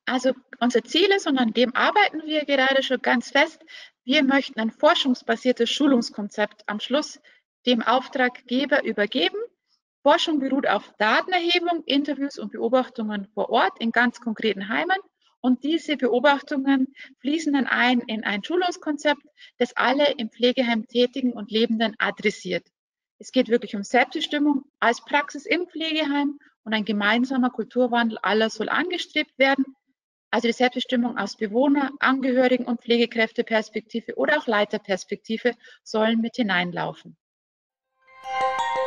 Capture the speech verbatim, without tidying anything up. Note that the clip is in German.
Also unser Ziel ist, und an dem arbeiten wir gerade schon ganz fest, wir möchten ein forschungsbasiertes Schulungskonzept am Schluss dem Auftraggeber übergeben. Forschung beruht auf Datenerhebung, Interviews und Beobachtungen vor Ort in ganz konkreten Heimen. Und diese Beobachtungen fließen dann ein in ein Schulungskonzept, das alle im Pflegeheim Tätigen und Lebenden adressiert. Es geht wirklich um Selbstbestimmung als Praxis im Pflegeheim und ein gemeinsamer Kulturwandel aller soll angestrebt werden. Also die Selbstbestimmung aus Bewohner-, Angehörigen- und Pflegekräfteperspektive oder auch Leiterperspektive sollen mit hineinlaufen.